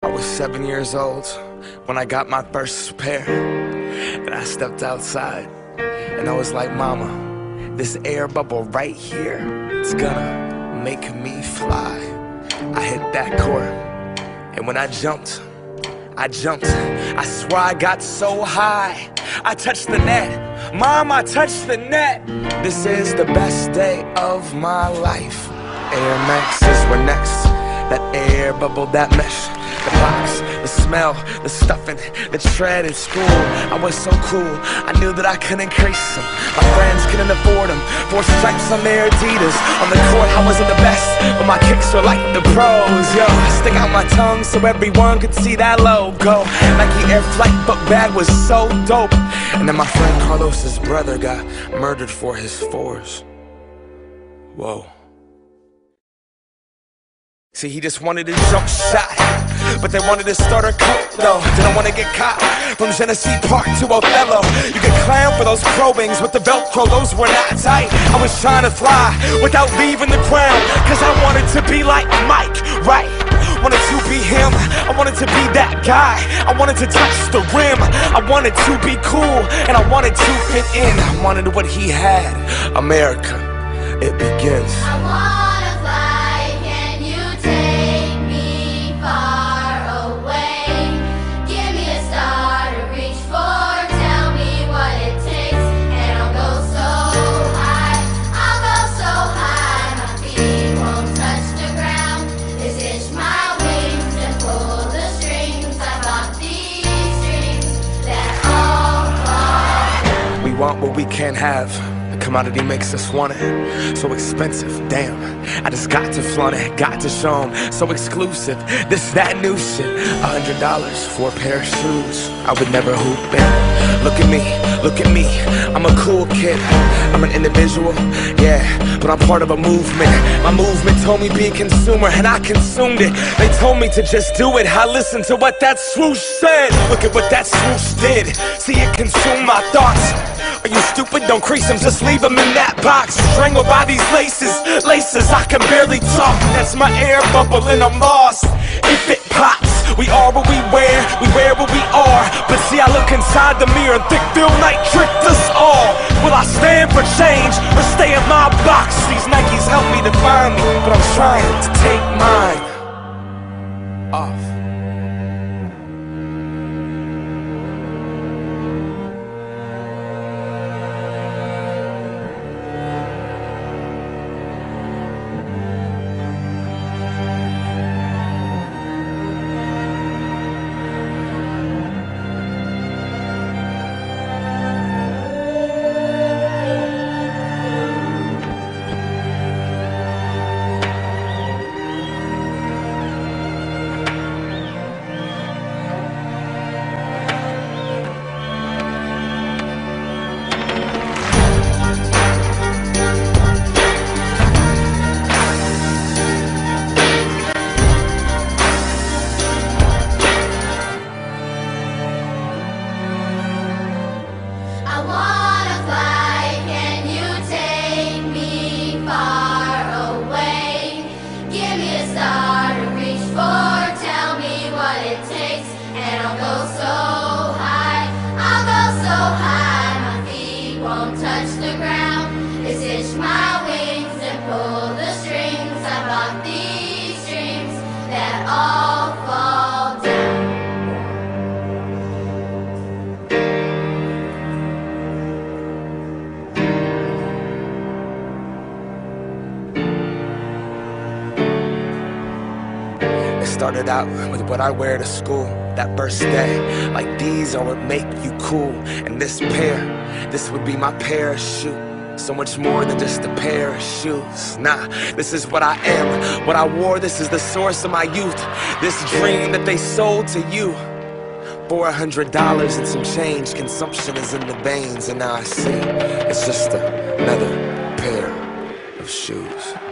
I was 7 years old when I got my first pair. And I stepped outside and I was like, Mama, this air bubble right here, it's gonna make me fly. I hit that court, and when I jumped. I swear I got so high. I touched the net. Mom, I touched the net. This is the best day of my life. Air Maxes were next. That air bubble, that mesh, the box, the smell, the stuffing, the tread at school. I was so cool, I knew that I couldn't crease them. My friends couldn't afford them. 4 stripes on their Adidas. On the court I wasn't the best, but my kicks were like the pros. Yo, I stick out my tongue so everyone could see that logo. Nike Air Flight book bag was so dope. And then my friend Carlos's brother got murdered for his 4s. Whoa. See, he just wanted a jump shot, but they wanted to start a cult though. Didn't want to get caught. From Genesee Park to Othello, you get clowned for those probings with the Velcro, those were not tight. I was trying to fly without leaving the ground, cause I wanted to be like Mike, right? Wanted to be him, I wanted to be that guy. I wanted to touch the rim, I wanted to be cool, and I wanted to fit in. I wanted what he had. America, it begins. I wanna fly, can you take me far away? Give me a star to reach for, tell me what it takes, and I'll go so high, I'll go so high, my feet won't touch the ground. Just hitch my wings and pull the strings. I got these strings that all fall. We want what we can't have. The commodity makes us want it. So expensive, damn. I just got to flaunt it, got to show 'em. So exclusive, this, that new shit. $100 for a pair of shoes. I would never hoop in. Look at me, I'm a cool kid. I'm an individual, yeah, but I'm part of a movement. My movement told me be a consumer, and I consumed it. They told me to just do it, I listened to what that swoosh said. Look at what that swoosh did. See it consume my thoughts. Are you stupid? Don't crease them, just leave them in that box. Strangled by these laces, I can barely talk. That's my air bubble and I'm lost. If it pops, we are what we wear what we are. But see, I look inside the mirror and think Phil Knight tricked us all. Will I stand for change or stay in my box? These Nikes help me define me, but I'm trying to take mine off. I wanna fly, can you take me far away? Give me a star to reach for, tell me what it takes, and I'll go so high, I'll go so high, my feet won't touch the ground. Just hitch my wings and pull the strings. I bought these strings that all fall down. It started out with what I wear to school that first day. Like, these are what make you cool. And this pair, this would be my parachute. So much more than just a pair of shoes. Nah, this is what I am. What I wore, this is the source of my youth. This dream that they sold to you. $400 and some change. Consumption is in the veins. And now I see it's just another pair of shoes.